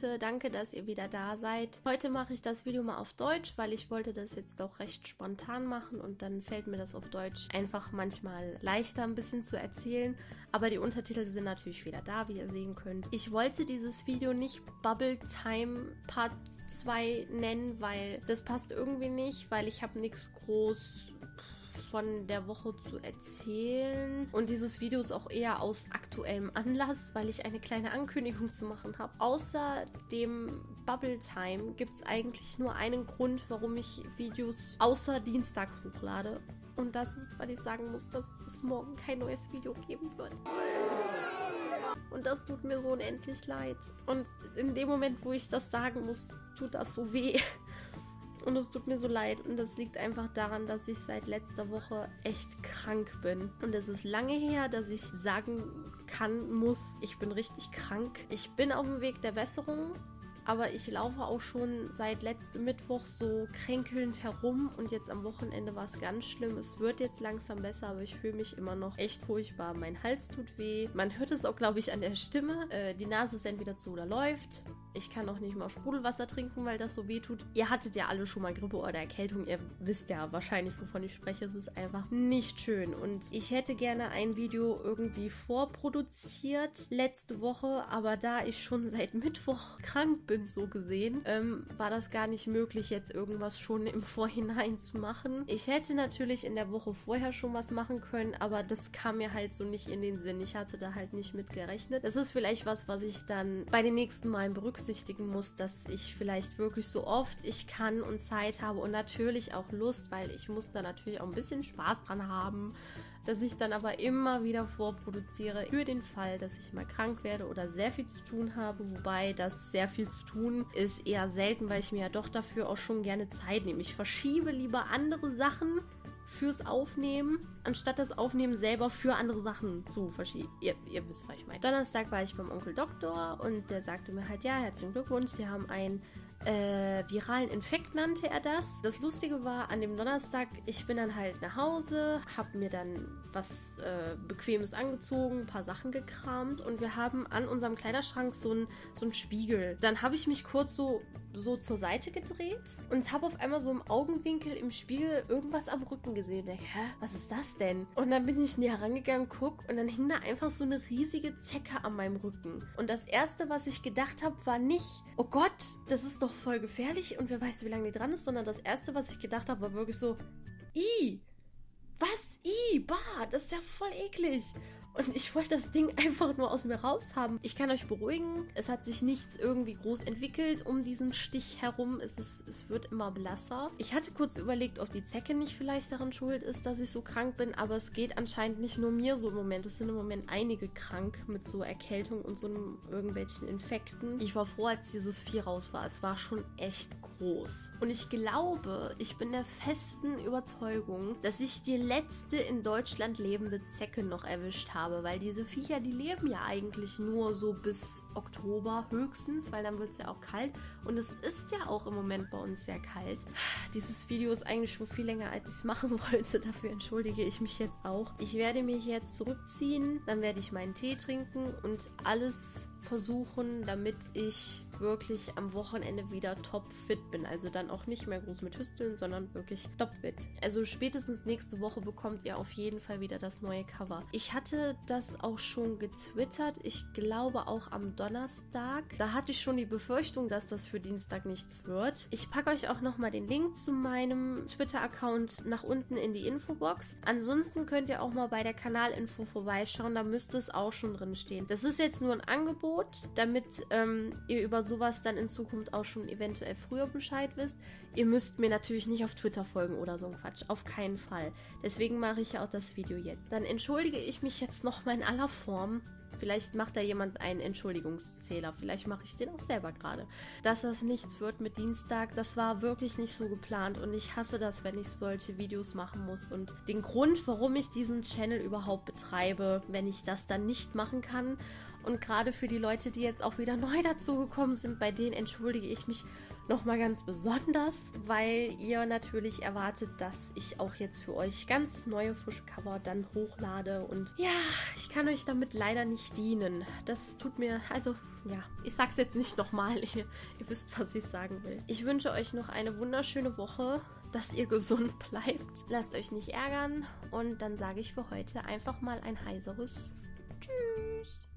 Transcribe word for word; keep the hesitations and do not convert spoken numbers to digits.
Leute, danke, dass ihr wieder da seid. Heute mache ich das Video mal auf Deutsch, weil ich wollte das jetzt doch recht spontan machen und dann fällt mir das auf Deutsch einfach manchmal leichter ein bisschen zu erzählen. Aber die Untertitel sind natürlich wieder da, wie ihr sehen könnt. Ich wollte dieses Video nicht Bubble Time Part zwei nennen, weil das passt irgendwie nicht, weil ich habe nichts groß von der Woche zu erzählen. Und dieses Video ist auch eher aus aktuellem Anlass, weil ich eine kleine Ankündigung zu machen habe. Außer dem Bubble Time gibt es eigentlich nur einen Grund, warum ich Videos außer dienstags hochlade. Und das ist, weil ich sagen muss, dass es morgen kein neues Video geben wird. Und das tut mir so unendlich leid. Und in dem Moment, wo ich das sagen muss, tut das so weh. Und es tut mir so leid. Und das liegt einfach daran, dass ich seit letzter Woche echt krank bin. Und es ist lange her, dass ich sagen kann, muss, ich bin richtig krank. Ich bin auf dem Weg der Besserung. Aber ich laufe auch schon seit letztem Mittwoch so kränkelnd herum und jetzt am Wochenende war es ganz schlimm. Es wird jetzt langsam besser, aber ich fühle mich immer noch echt furchtbar. Mein Hals tut weh. Man hört es auch, glaube ich, an der Stimme. Äh, die Nase ist entweder zu oder läuft. Ich kann auch nicht mal Sprudelwasser trinken, weil das so weh tut. Ihr hattet ja alle schon mal Grippe oder Erkältung. Ihr wisst ja wahrscheinlich, wovon ich spreche. Es ist einfach nicht schön. Und ich hätte gerne ein Video irgendwie vorproduziert letzte Woche, aber da ich schon seit Mittwoch krank bin, so gesehen, ähm, war das gar nicht möglich, jetzt irgendwas schon im Vorhinein zu machen. Ich hätte natürlich in der Woche vorher schon was machen können, aber das kam mir halt so nicht in den Sinn. Ich hatte da halt nicht mit gerechnet. Das ist vielleicht was, was ich dann bei den nächsten Malen berücksichtigen muss, dass ich vielleicht wirklich so oft ich kann und Zeit habe und natürlich auch Lust, weil ich muss da natürlich auch ein bisschen Spaß dran haben, dass ich dann aber immer wieder vorproduziere für den Fall, dass ich mal krank werde oder sehr viel zu tun habe, wobei das sehr viel zu tun ist eher selten, weil ich mir ja doch dafür auch schon gerne Zeit nehme. Ich verschiebe lieber andere Sachen fürs Aufnehmen, anstatt das Aufnehmen selber für andere Sachen zu verschieben. Ihr, ihr wisst, was ich meine. Donnerstag war ich beim Onkel Doktor und der sagte mir halt, ja, herzlichen Glückwunsch, Sie haben ein Äh, viralen Infekt nannte er das. Das Lustige war, an dem Donnerstag, ich bin dann halt nach Hause, hab mir dann was äh, Bequemes angezogen, ein paar Sachen gekramt und wir haben an unserem Kleiderschrank so einen so einen Spiegel. Dann habe ich mich kurz so, so zur Seite gedreht und habe auf einmal so im Augenwinkel im Spiegel irgendwas am Rücken gesehen. Und denke, hä, was ist das denn? Und dann bin ich näher rangegangen, guck und dann hing da einfach so eine riesige Zecke an meinem Rücken. Und das erste, was ich gedacht habe, war nicht, oh Gott, das ist doch voll gefährlich und wer weiß, wie lange die dran ist, sondern das erste, was ich gedacht habe, war wirklich so, i, was, i, bah, das ist ja voll eklig. Und ich wollte das Ding einfach nur aus mir raus haben. Ich kann euch beruhigen, es hat sich nichts irgendwie groß entwickelt um diesen Stich herum. Es, ist, es wird immer blasser. Ich hatte kurz überlegt, ob die Zecke nicht vielleicht daran schuld ist, dass ich so krank bin, aber es geht anscheinend nicht nur mir so im Moment. Es sind im Moment einige krank mit so Erkältung und so einem, irgendwelchen Infekten. Ich war froh, als dieses Vieh raus war. Es war schon echt groß. Und ich glaube, ich bin der festen Überzeugung, dass ich die letzte in Deutschland lebende Zecke noch erwischt habe. Weil diese Viecher, die leben ja eigentlich nur so bis Oktober höchstens, weil dann wird es ja auch kalt. Und es ist ja auch im Moment bei uns sehr kalt. Dieses Video ist eigentlich schon viel länger, als ich es machen wollte. Dafür entschuldige ich mich jetzt auch. Ich werde mich jetzt zurückziehen, dann werde ich meinen Tee trinken und alles versuchen, damit ich wirklich am Wochenende wieder topfit bin. Also dann auch nicht mehr groß mit Hüsteln, sondern wirklich topfit. Also spätestens nächste Woche bekommt ihr auf jeden Fall wieder das neue Cover. Ich hatte das auch schon getwittert. Ich glaube auch am Donnerstag. Da hatte ich schon die Befürchtung, dass das für Dienstag nichts wird. Ich packe euch auch nochmal den Link zu meinem Twitter-Account nach unten in die Infobox. Ansonsten könnt ihr auch mal bei der Kanalinfo vorbeischauen. Da müsste es auch schon drin stehen. Das ist jetzt nur ein Angebot, damit ähm, ihr über sowas dann in Zukunft auch schon eventuell früher Bescheid wisst. Ihr müsst mir natürlich nicht auf Twitter folgen oder so ein Quatsch. Auf keinen Fall. Deswegen mache ich ja auch das Video jetzt. Dann entschuldige ich mich jetzt nochmal in aller Form. Vielleicht macht da jemand einen Entschuldigungszähler. Vielleicht mache ich den auch selber gerade. Dass das nichts wird mit Dienstag, das war wirklich nicht so geplant. Und ich hasse das, wenn ich solche Videos machen muss. Und den Grund, warum ich diesen Channel überhaupt betreibe, wenn ich das dann nicht machen kann. Und gerade für die Leute, die jetzt auch wieder neu dazugekommen sind, bei denen entschuldige ich mich nochmal ganz besonders, weil ihr natürlich erwartet, dass ich auch jetzt für euch ganz neue frische Cover dann hochlade. Und ja, ich kann euch damit leider nicht dienen. Das tut mir, also ja, ich sag's jetzt nicht nochmal. Ihr, ihr wisst, was ich sagen will. Ich wünsche euch noch eine wunderschöne Woche, dass ihr gesund bleibt. Lasst euch nicht ärgern. Und dann sage ich für heute einfach mal ein heiseres Tschüss.